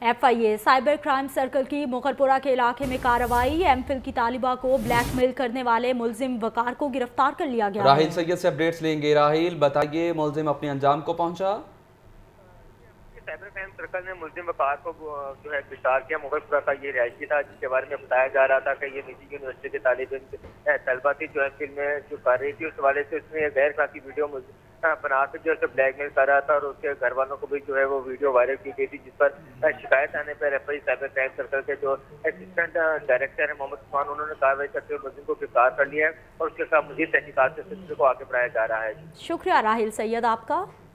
FIA cyber crime circle की मुखरपुरा के इलाके में कार्रवाई। MPhil की तालिबा को ब्लैकमेल करने वाले मुलजिम वकार को गिरफ्तार कर लिया गया। राहिल सैयद से अपडेट्स लेंगे। राहिल बताइए, मुलजिम अपने अंजाम को पहुंचा। साइबर क्राइम सर्कल ने मुलजिम वकार को जो है गिरफ्तार किया। मुगलपुरा का ये रिहायशी था, जिसके बारे में बताया जा रहा था कि ये निजी यूनिवर्सिटी के तलबा थी जो MPhil में जो कर रही थी। उस हवाले से उसने गैर अखलाकी वीडियो बना के जो है ब्लैकमेल कर रहा था और उसके घर वालों को भी जो है वो वीडियो वायरल की गई थी, जिस पर शिकायत आने पर FIA साइबर क्राइम सर्कल के जो असिस्टेंट डायरेक्टर है मोहम्मद उस्मान, उन्होंने कार्रवाई करते हुए मुलजिम को गिरफ्तार कर लिया है और उसके साथ मजीद तहकीकात से सिलसिले को आगे बढ़ाया जा रहा है। शुक्रिया राहिल सैयद आपका।